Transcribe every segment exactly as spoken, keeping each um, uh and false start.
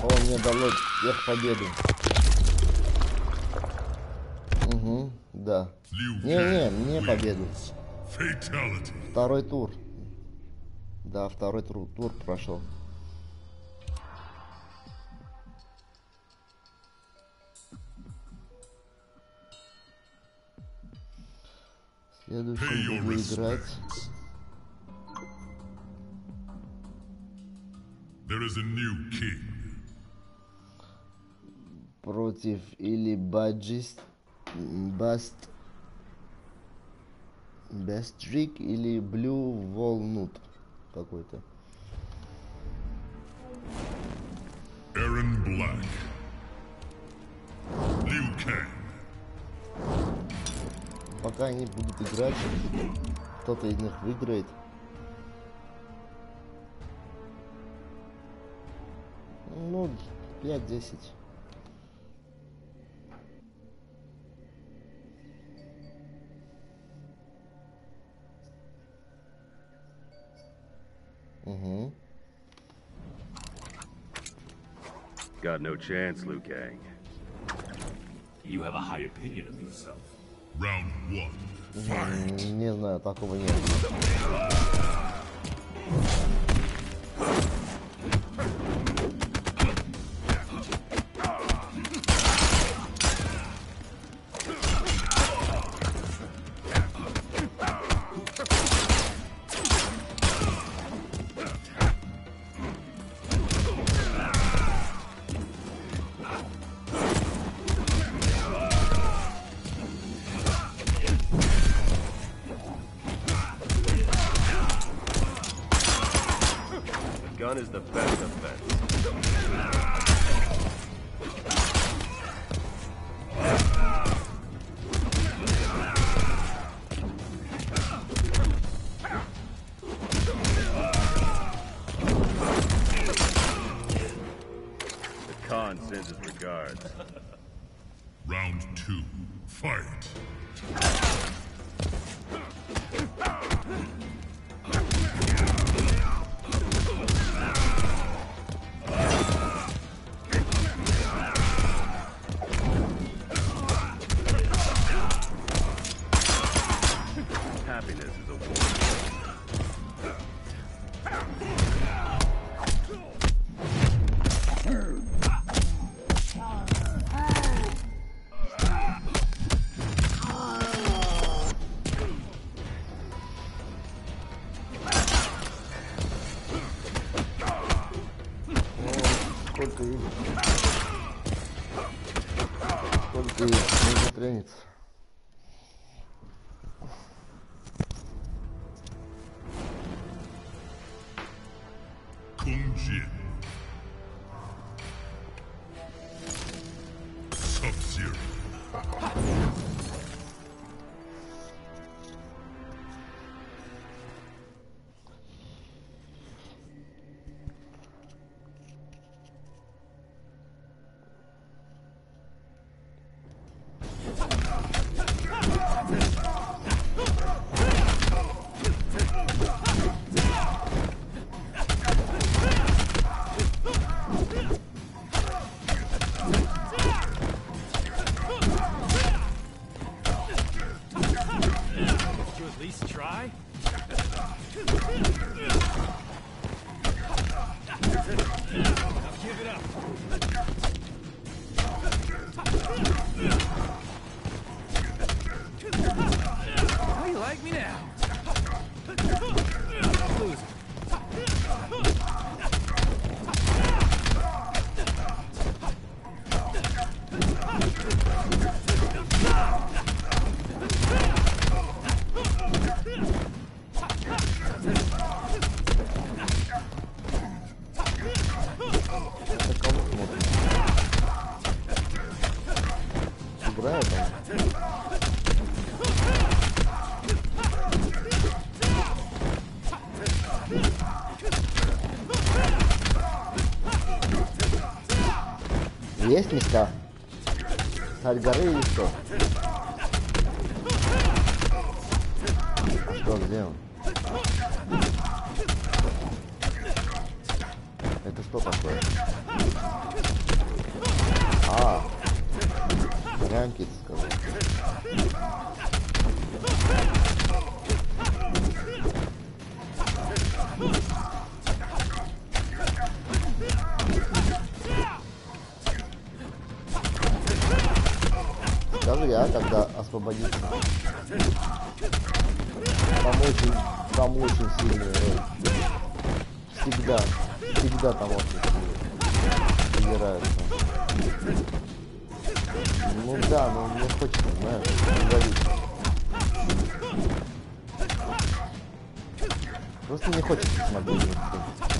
Он мне дало их победу. Угу, да. Не-не, мне победу. Второй тур. Да, второй тур, тур прошел. Следующий буду играть. There is a new king. Против или Баджист, Баст, Бестрик или Блю Волнут какой-то. Aaron Black. Liu Kang. Пока они будут играть, кто-то из них выиграет. Ну, пять-десять. Угу. Got no chance, Liu Kang. You have a high opinion of yourself. Round one. Fight. Не знаю, такого нет. Gun is the best defense. The Khan sends his regards. Round two. Fight. Happiness is a war. Сколько их? Сколько их? Нужно трениться. Kung Jin. Sub-Zero. At least try. Now give it up. How you like me now? Lose. Играет он. Есть места? Царь горы или что? Что, где он? Это Это что такое? А, ранки, ты сказал. Скажи, а когда освободиться? Там очень, там очень сильный рейд. Всегда, всегда там очень сильный. Собираются. Ну да, но мне хочется, знаешь, говорить. Просто не хочется смотреть на это.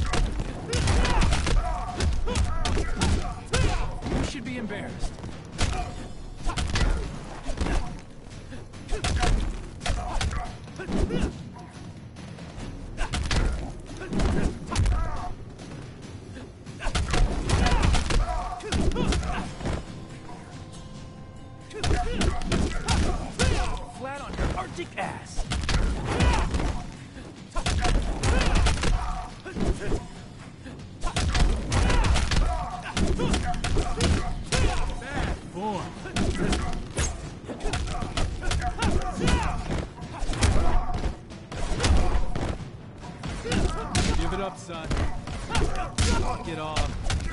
You should be embarrassed. Flat on your Arctic ass. Bad boy. Give it up, son. Knock it off.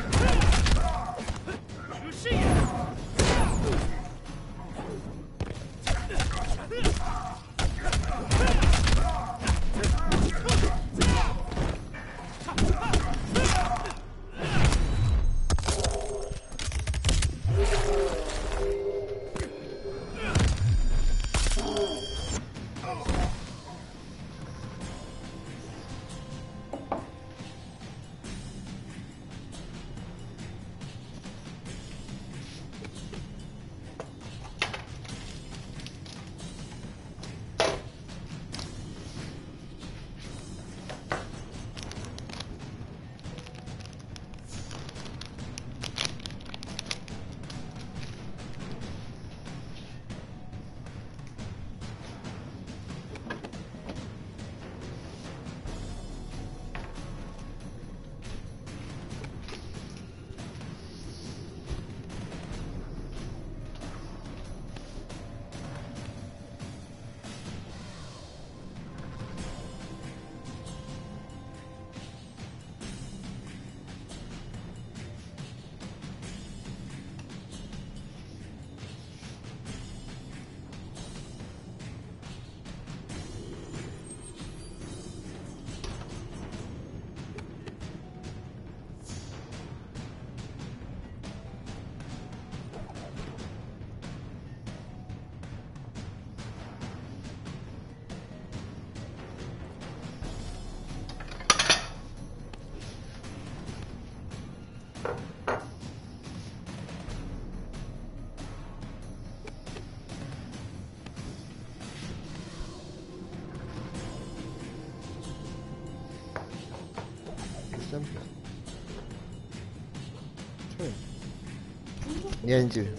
Я не тебе.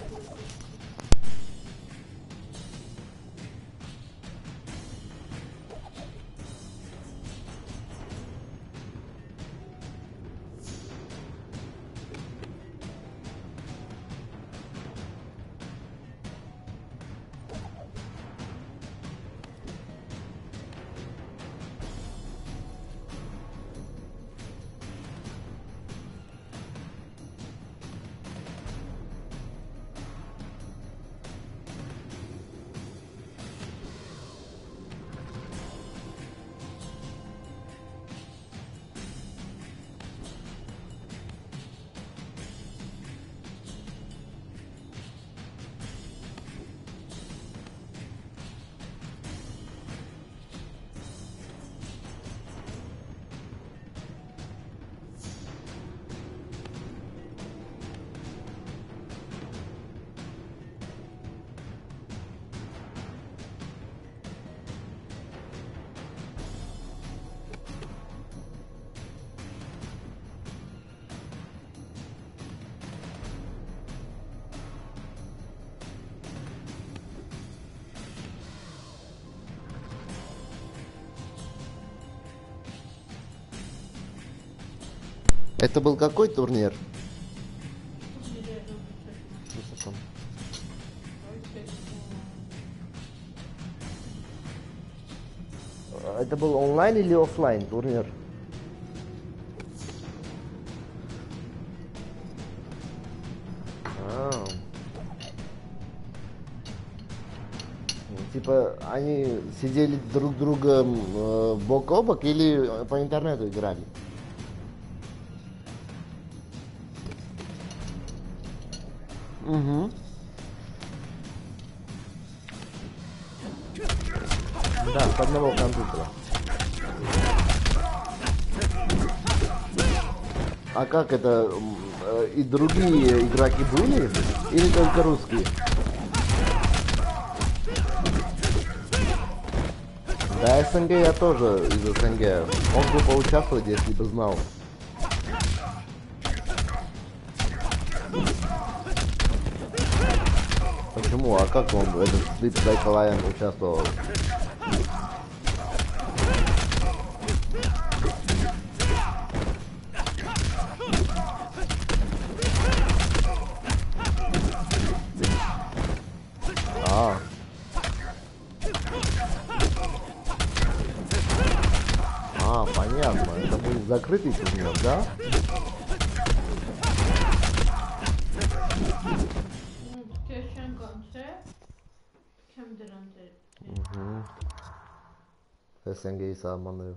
Это был какой турнир? Это был онлайн или офлайн турнир? А. Типа они сидели друг другом э, бок о бок или по интернету играли? Угу. Да, с одного компьютера. А как это? э, И другие игроки были? Или только русские? Да, СНГ я тоже из СНГ. Он бы поучаствовать, если бы знал. Почему? А как он, этот Sleep Cycle Lion, участвовал? А. А, понятно. Это будет закрытый турнир, да? Угу. СНГ и Саманов.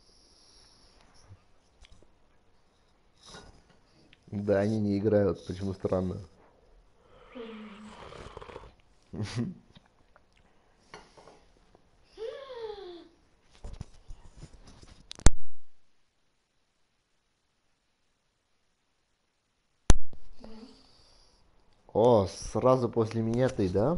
Да, они не играют, почему странно. О, сразу после меня ты, да?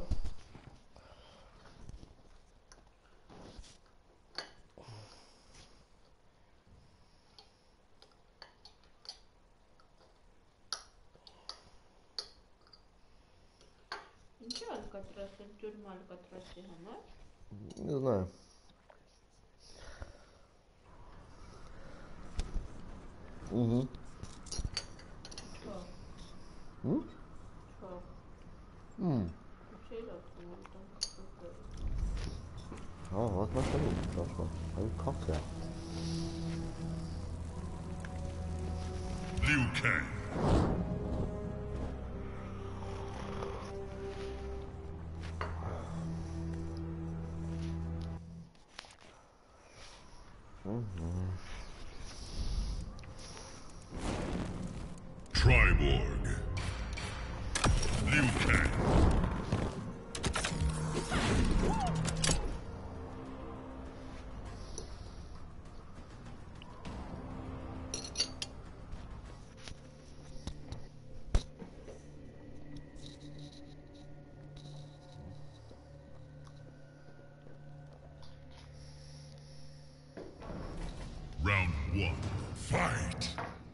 Не знаю. Угу. М? М. О, вот на что хорошо. А как я? Liu Kang. Triborg. Liu Kang. Round one. Fight!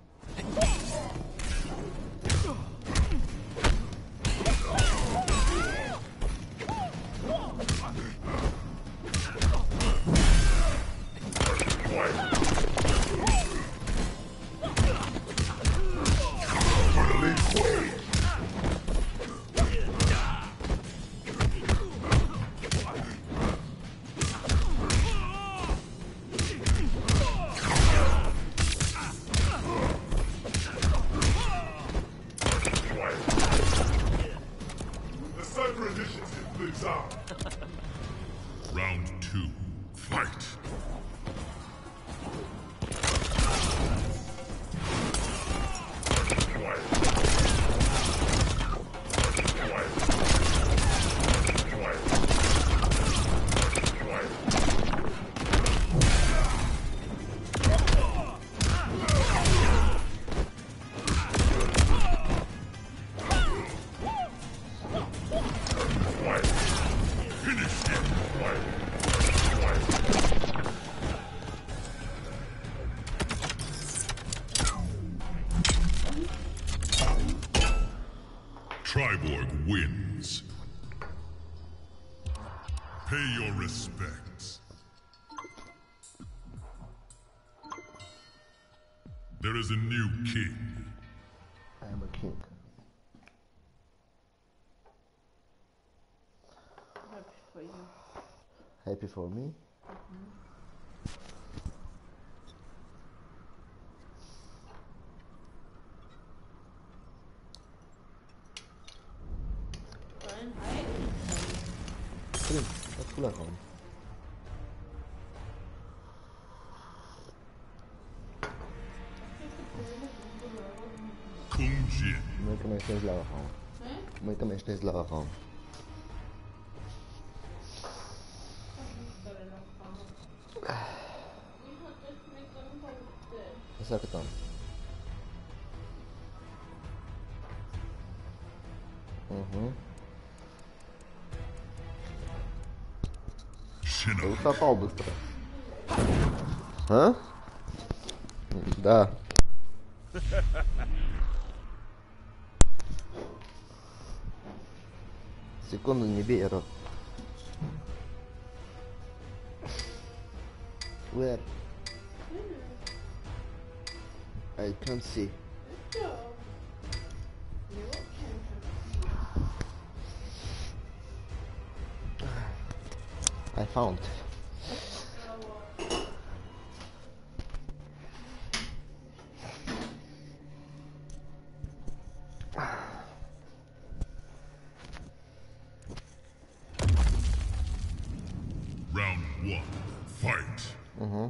Round two. Fight! Triborg wins. Pay your respects. There is a new king. I am a king. Happy for you. Happy for me? Fine. I Блин, откуда он? Kung Jin. Мы também estamos lá afam. Мы também estamos lá afam. Essa que estão. Uhum. Shinnok. Eu попал быстро. А? Да. Секунду, не бей, Рот. Where? I can't see. I found. Round one. Fight. Mm-hmm.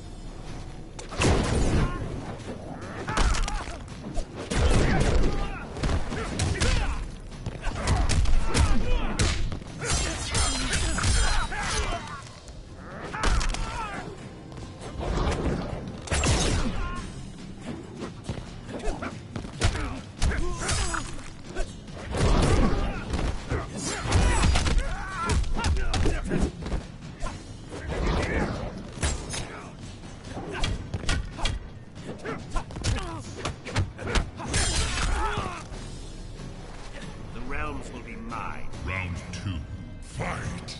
The realms will be mine. Round two. Fight.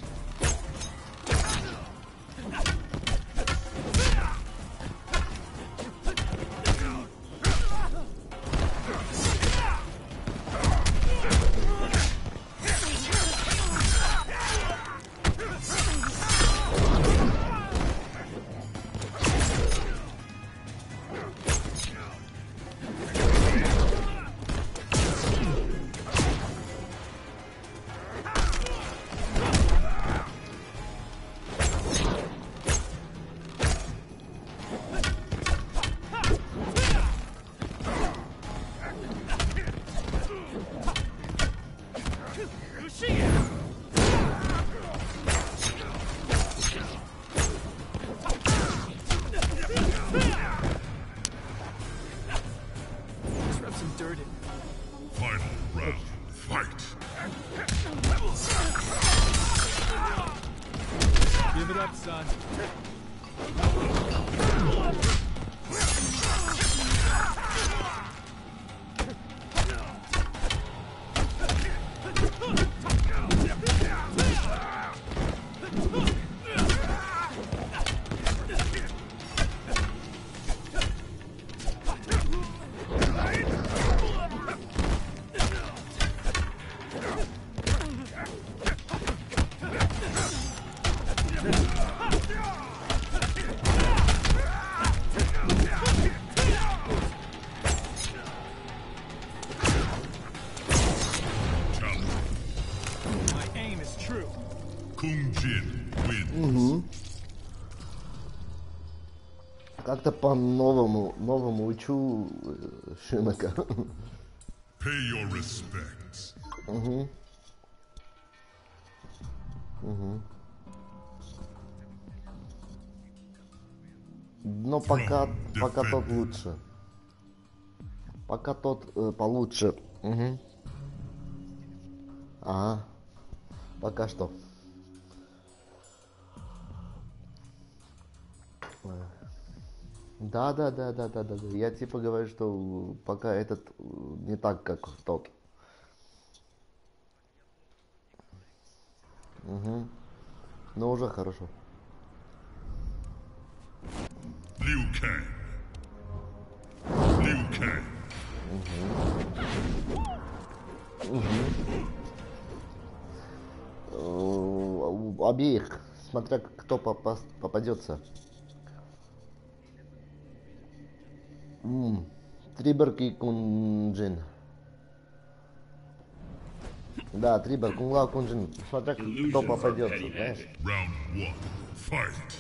Let's rub some dirt in. Final round. Fight. Give it up, son. My aim is true. Kung Jin wins. Как-то по-новому, новому учу э, Шинока. Pay your respects. Угу. Угу. Но пока, пока тот лучше. Пока тот э, получше. Угу. Ага. Пока что. Да, да, да, да, да, да, да. Я типа говорю, что пока этот э, не так, как тот. Угу. Но уже хорошо. Liu Kang. Kang. У обеих, смотря кто попас- попадется. М, Триберг и Кунджин. Да, Триберг, Кунлау, Кунджин. Смотря кто Illusions are попадется, petty знаешь. habit. Round one. Fight.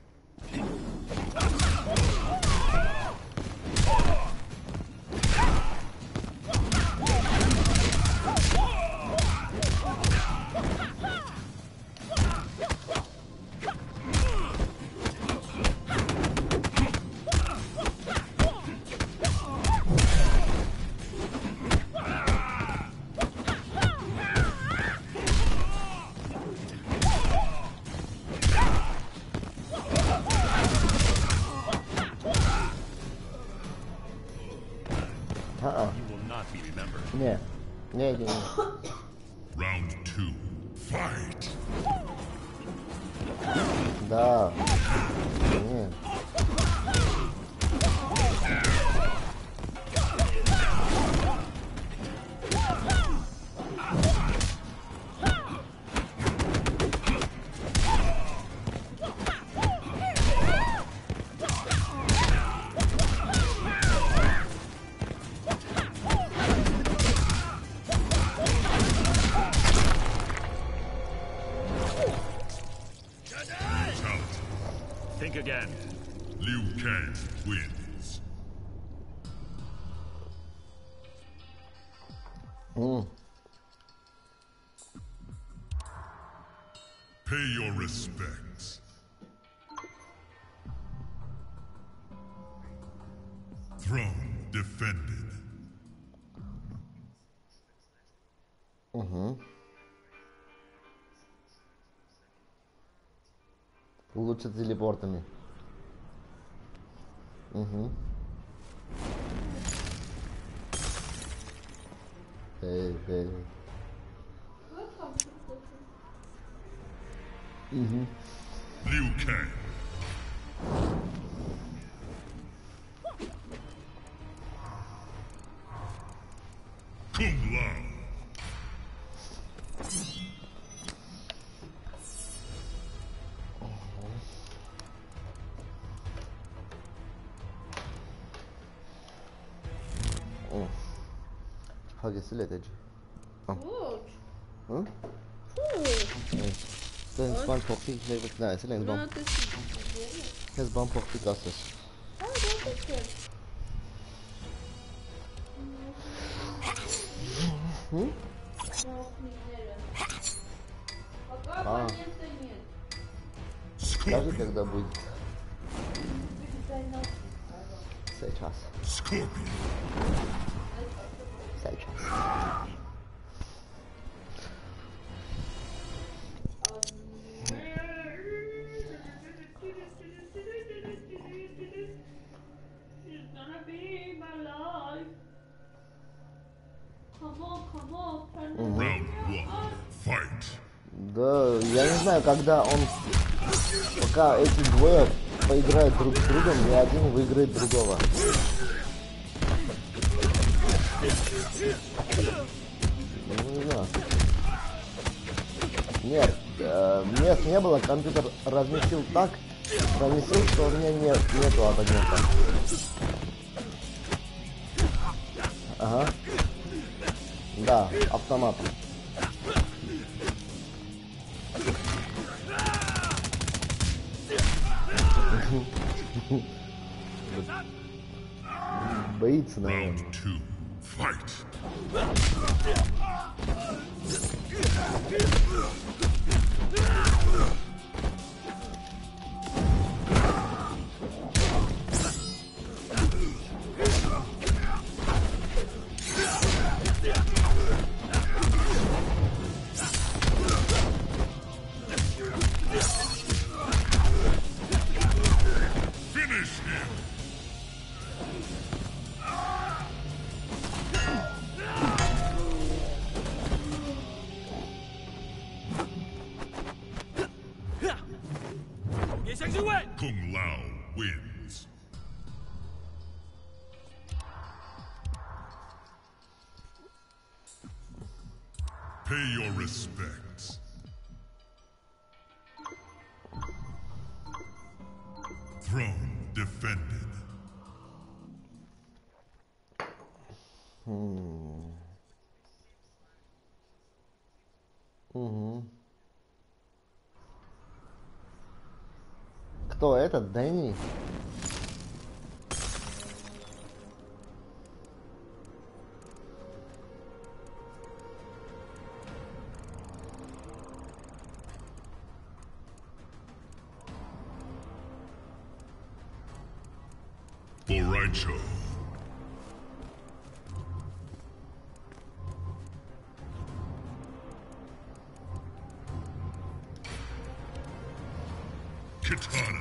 А-а. You will not be remembered. Не, не, не, не. Round two. Fight. Да. Не. Brutality. Think again. Liu Kang wins. М. Pay your respects. Throne defended. Угу. Лучше телепортами. Угу. Эй, эй. Угу. Liu Kang. Kung Lao. Hagisi ledeci. Gut. Hm? Puh. Sen ban porti ne bekle, sen ban. Na, das ist Kes ban porti kasses. Ah, das ist gut. Hm? Noch nicht schneller. Пока А. момента нет. Скажи, когда будет. Передай нас. Сейчас. Scorpion. Сейчас. She's gonna be my life. Come on, come on, turn Мгм. Round one. Fight. Да, я не знаю, когда он, пока эти двое поиграют друг с другом, и один выиграет другого. Ну, не знаю. Нет, э, мест не было, компьютер разместил так, разместил, что у меня нет, нету абонента. Ага. Да, автоматом. Боится, наверное. Round two. Fight. Finish him. Kung Lao wins. Pay your respects. Throne defended. Hmm. Угу. Кто этот? Дэнни? Boraicho. Kitana.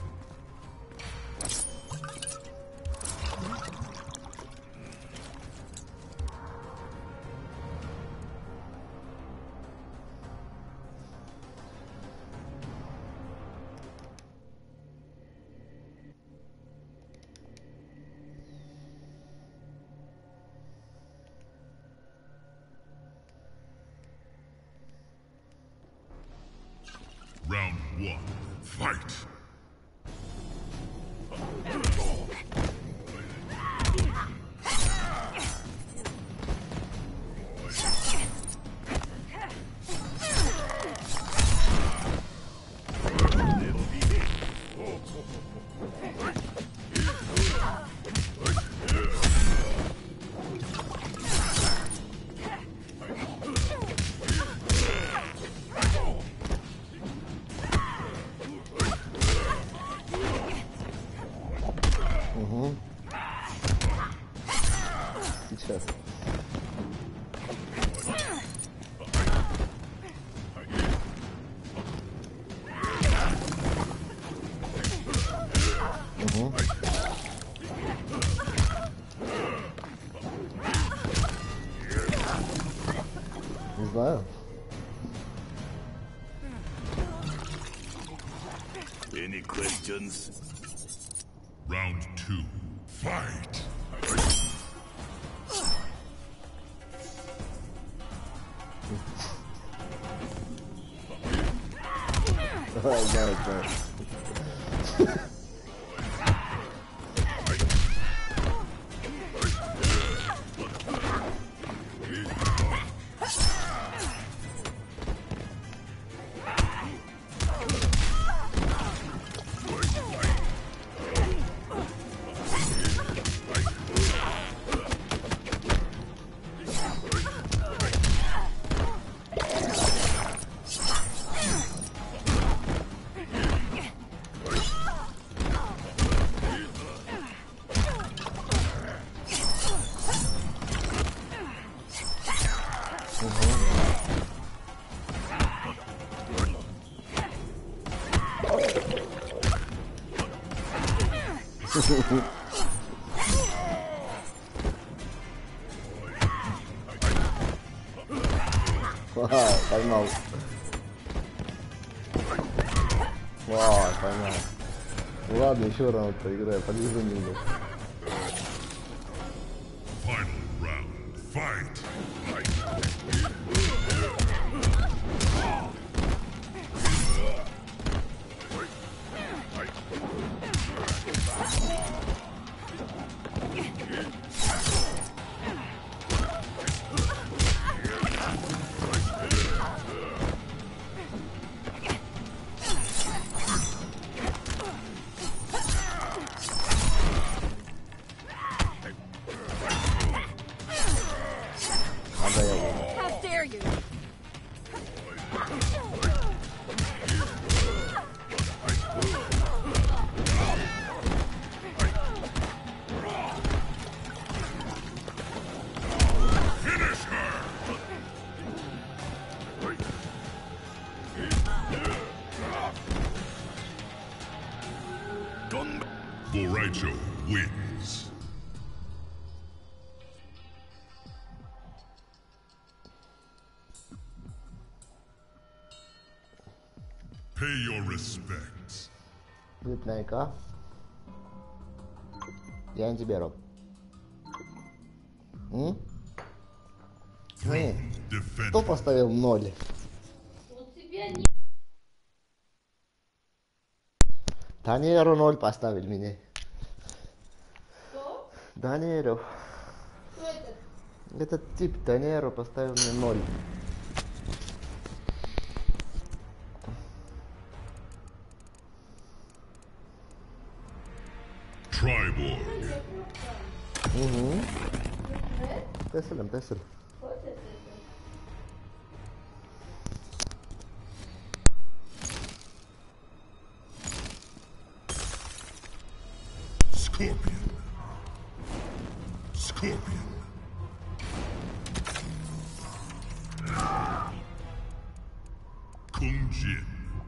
Round one, fight! Сейчас. Угу. Не знаю. Any questions? Round two, fight! Давай, давай, давай. Ага, поймал. Вау, поймал. Ладно, еще раунд поиграю, подвижу немного. Final round, fight! How dare you? Finish her! Boraicho wins. Pay your respects. Видненько. Я не тебе роб. М? Throne Defend. Кто поставил ноль? У тебя не... Даниэлу ноль поставили мне. Что? Даниэлу. Кто это? Этот тип Даниэлу поставил мне ноль. Triborg. Угу. Теселем, тесель. Вот это. Scorpion. Scorpion. Kung Jin.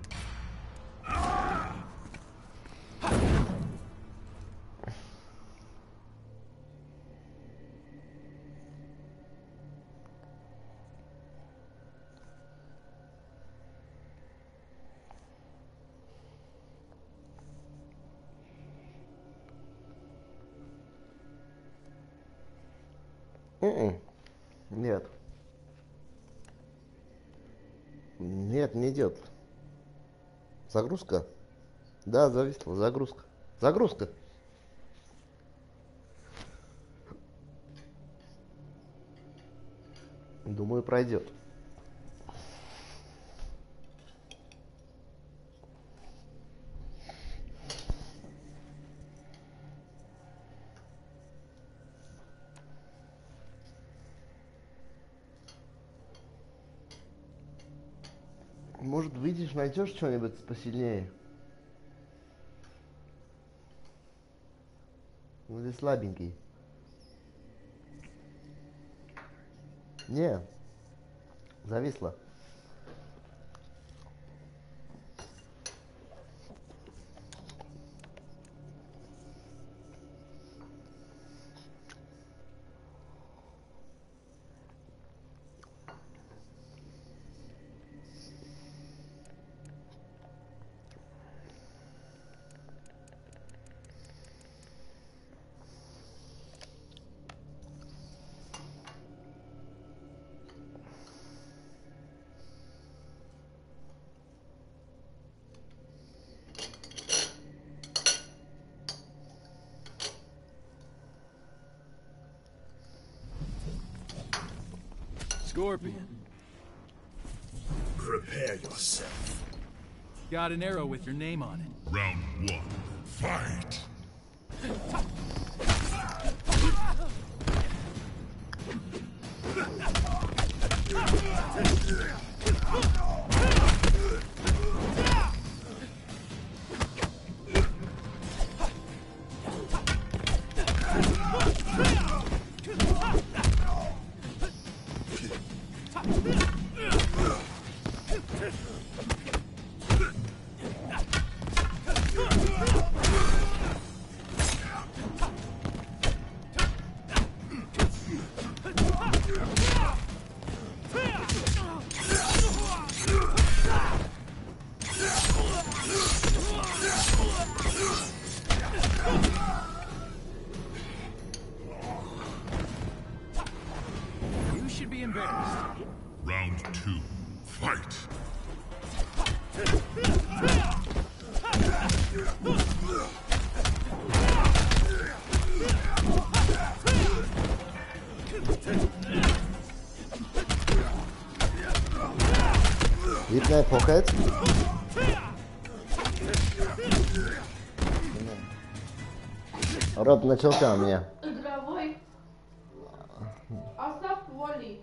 М-м. Нет. Нет, не идет. Загрузка? Да, зависла. Загрузка. Загрузка. Думаю, пройдет. Может, выйдешь, найдешь что-нибудь посильнее? Ну, или слабенький. Не. Зависло. Scorpion. Prepare yourself. Got an arrow with your name on it. Round one. Fight. You should be embarrassed. Round two. Fight. Видная покет. Роб начался у меня. Игровой. Остав воли.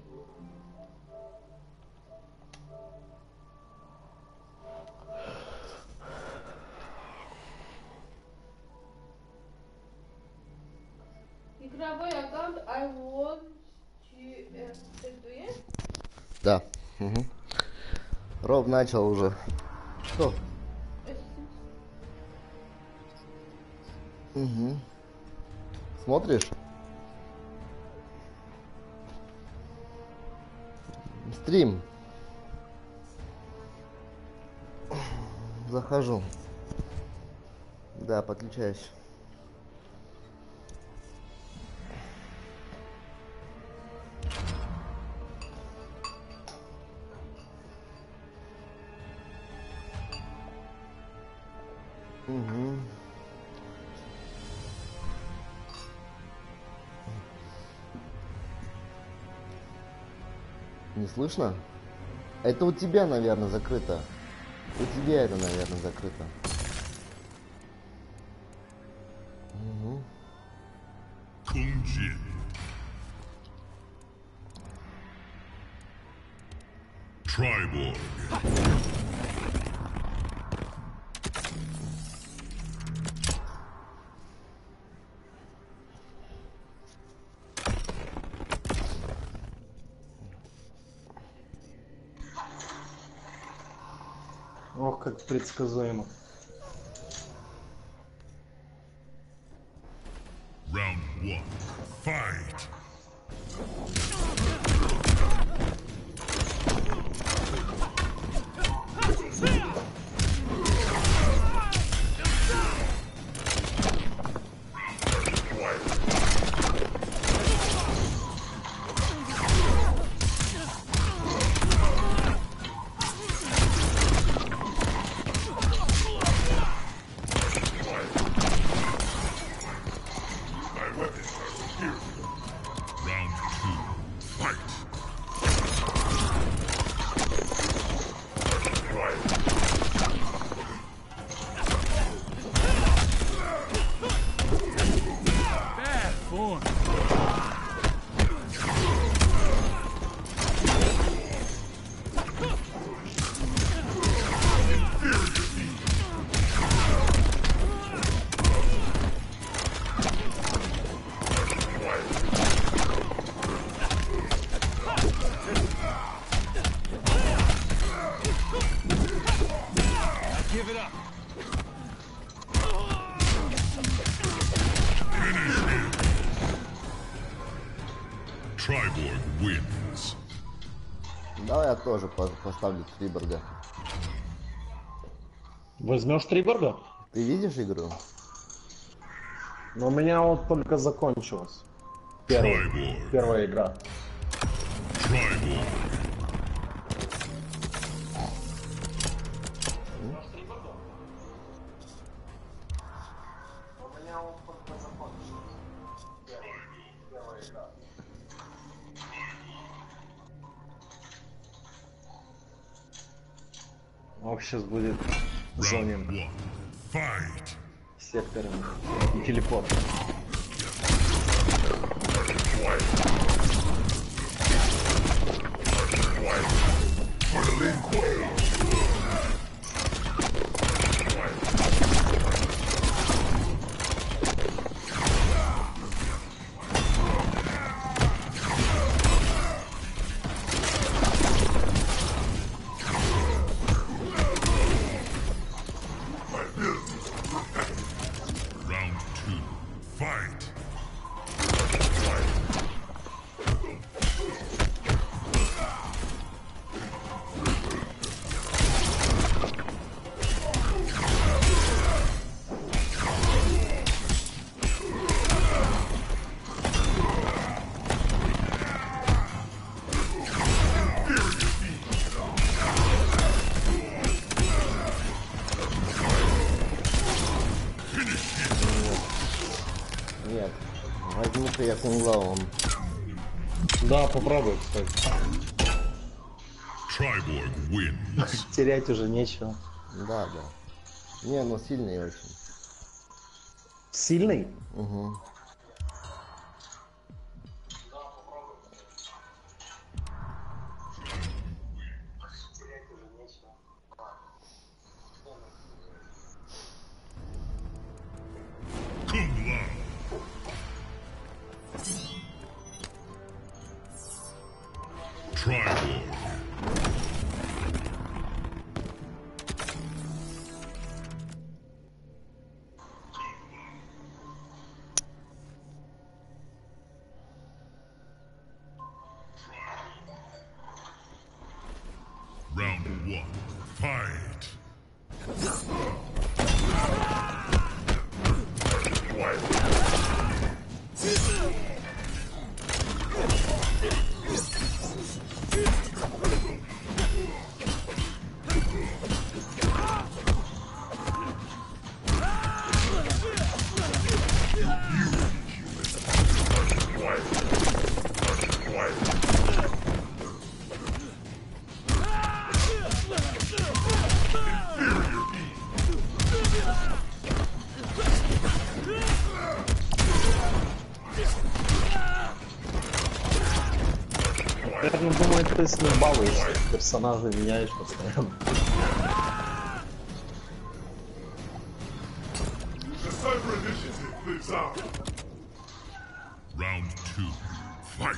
Игровой аккаунт I want to... Это есть? Да. Угу. Роб начал уже. Что? Угу. Смотришь? Стрим. Захожу. Да, подключаюсь. Не слышно? Это у тебя, наверное, закрыто. У тебя это, наверное, закрыто. Угу. Кунджин. Triborg. Ох, как предсказуемо. Round one. Fight. Round two. Fight. Bad form. Give it up. Triborg wins. Давай я тоже по- поставлю Триборга. Возьмешь Триборга? Ты видишь игру? Но у меня вот только закончилась. Первая, Triborg. первая игра. Triborg. Ох, сейчас будет Round зонин one. Fight. сектором и телепорт. Round two. Fight. Нет. Возьму-ка я кунглавом. Да, попробуй, кстати. Triborg wins. Терять уже нечего. Да, да. Не, ну сильный очень. Сильный? Угу. Kung Lao. Triborg. Round one. Fight. наверное, думает, ты с ним балуешься. Персонажа меняешь постоянно. The cyber initiative lives out. Round two. Fight.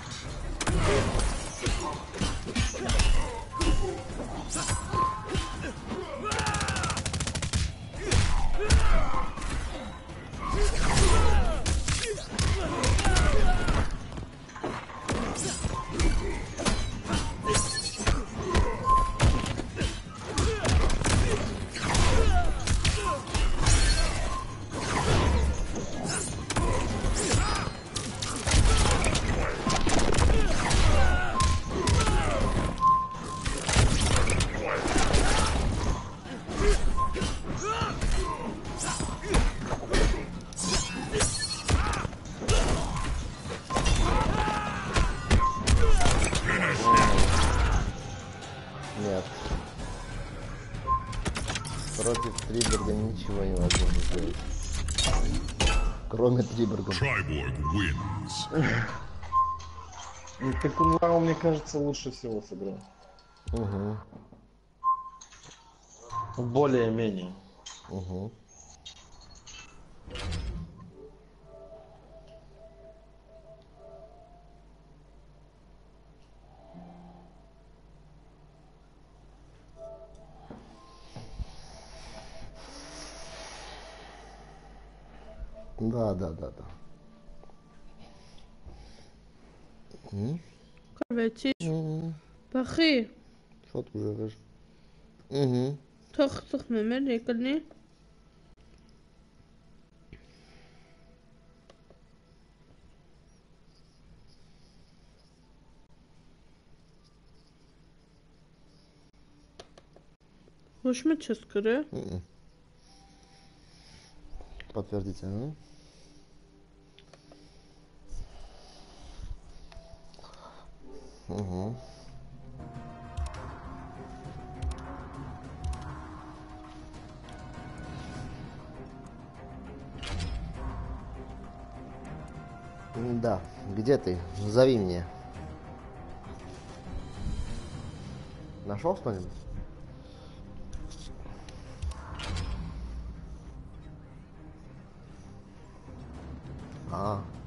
Нет. Против Триберга ничего невозможно сделать. Кроме Триберга. Triborg wins. Ну, ты Кунлау, мне кажется, лучше всего сыграл. Угу. Более-менее. Угу. Да, да, да, да. Корветиш. Угу. Бахи. Что ты живешь? Угу. Тох, тох, мемер, рекордни. Hoş mu çıskırı? Подтвердите, а? Угу. Да, где ты? Зови меня. Нашел что-нибудь? А.